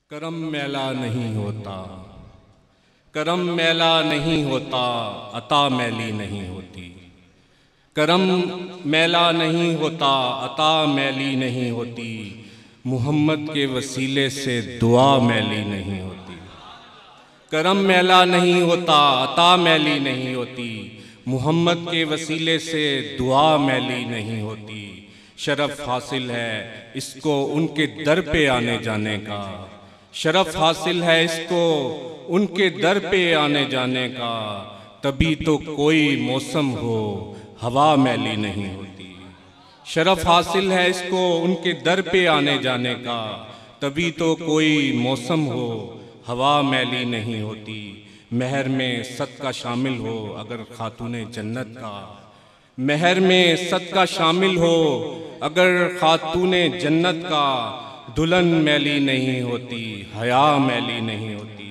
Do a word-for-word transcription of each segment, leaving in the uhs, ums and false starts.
करम मैला नहीं होता, करम मैला नहीं होता, अता मैली नहीं होती। करम मैला नहीं होता, अता मैली नहीं होती। मोहम्मद के वसीले से दुआ मैली नहीं होती। करम मैला नहीं होता, अता मैली नहीं होती। मोहम्मद के वसीले से दुआ मैली नहीं होती। शरफ हासिल है इसको उनके दर पे आने जाने का, शरफ हासिल है इसको उनके दर पे आने जाने का। तभी तो कोई मौसम हो हवा मैली नहीं होती। शरफ हासिल है इसको उनके दर पे आने जाने का। तभी तो कोई मौसम हो हवा मैली नहीं होती। महर में सदका शामिल हो अगर खातूने जन्नत का, महर में सदका शामिल हो अगर खातूने जन्नत का। दुल्हन मैली नहीं होती, हया मैली नहीं होती।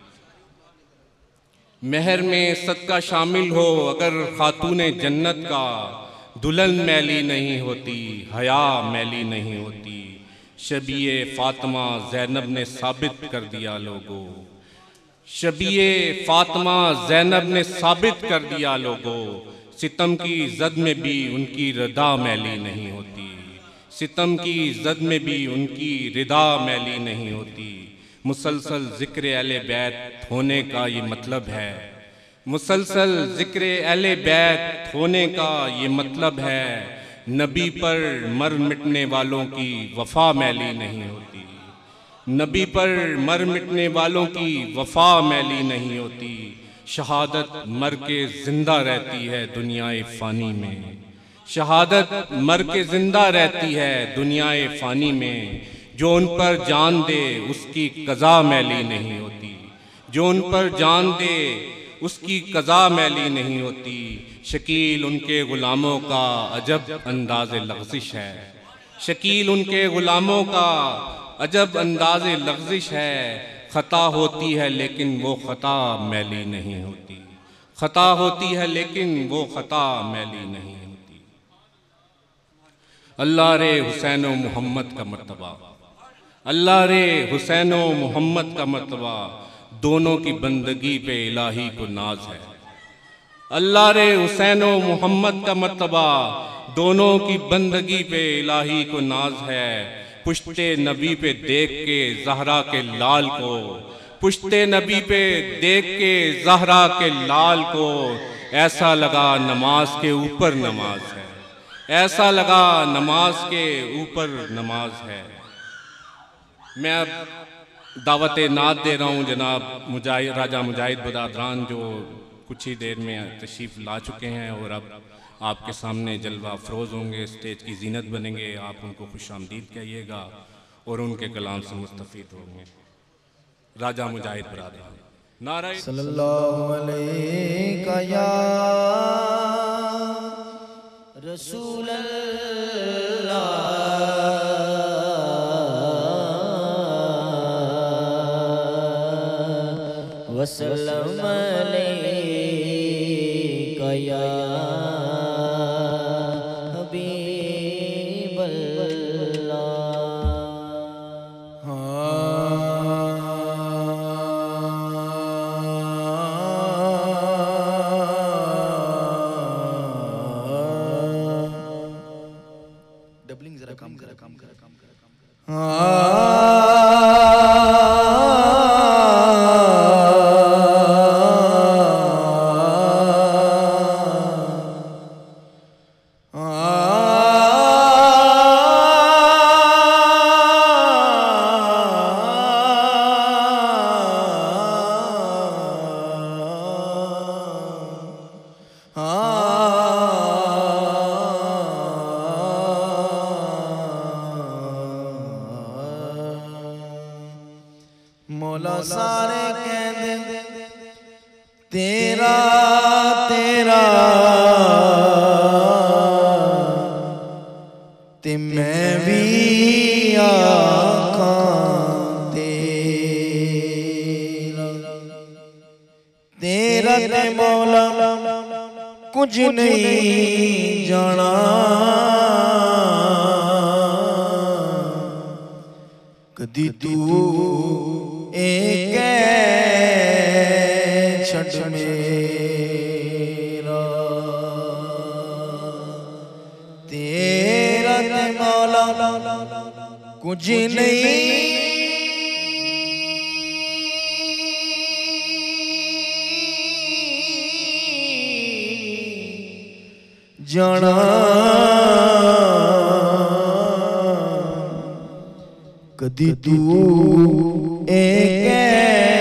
महर में सदका शामिल हो अगर खातूने जन्नत का। दुल्हन मैली नहीं होती, हया मैली नहीं होती। शबीए फातिमा ज़ैनब ने साबित कर दिया लोगों, शबीए फातिमा ज़ैनब ने साबित कर दिया लोगों। सितम की जद में भी उनकी रदा मैली नहीं होती। सितम की जद में भी उनकी रिदा मैली नहीं होती। मुसलसल ज़िक्र अहले बैत होने का ये मतलब है, मुसलसल ज़िक्र अहले बैत होने का ये मतलब है। नबी पर मर मिटने वालों की वफ़ा मैली नहीं होती। नबी पर मर मिटने वालों की वफ़ा मैली नहीं होती। शहादत मर के ज़िंदा रहती है दुनियाए फ़ानी में, शहादत मर के ज़िंदा रहती है दुनियाए फ़ानी में। जो उन पर जान दे उसकी कज़ा मैली नहीं होती। जो उन पर जान दे उसकी कज़ा मैली नहीं होती। शकील उनके ग़ुलामों का अजब अंदाज़ लग़ज़िश है, शकील उनके ग़ुलामों का अजब अंदाज़ लग़ज़िश है। ख़ता होती है लेकिन वो ख़ता मैली नहीं होती। ख़ता होती है लेकिन वो ख़ता मैली नहीं होती। अल्लाह रे हुसैन व मोहम्मद का मर्तबा, अल्लाह रे हुसैन व मोहम्मद का मर्तबा। दोनों की बंदगी पे इलाही को नाज है। अल्लाह रे हुसैन व मोहम्मद का मर्तबा। दोनों की बंदगी पे इलाही को नाज है। पुश्ते नबी पे देख के ज़हरा के लाल को, पुश्ते नबी पे देख के ज़हरा के लाल को। ऐसा लगा नमाज के ऊपर नमाज है, ऐसा लगा नमाज के ऊपर नमाज है। मैं अब दावत नात दे रहा हूँ जनाब मुजाहिद राजा मुजाहिद बदादरान, जो कुछ ही देर में तशरीफ़ ला चुके हैं और अब आपके सामने जलवा अफरोज़ होंगे, स्टेज की जीनत बनेंगे। आप उनको खुश आमदीद कहिएगा और उनके कलाम से मुस्तफ़ीद होंगे। राजा मुजाहिद बदादरान। नारा सल्लल्लाहु अलैका या रसूल अल्लाह, वसल्लम अलैका या हबीब अल्लाह। डबलिंग जरा कम करा कम करा कम करा कम मौला सारे कहंदे तेरा तेरा ते मैं भी आखां तेरा। तेरा ते मौला कुछ नहीं जाना, कदी तू एक छठ मेरा तेरा ते मौला कुछ नहीं जाना कदी तू एक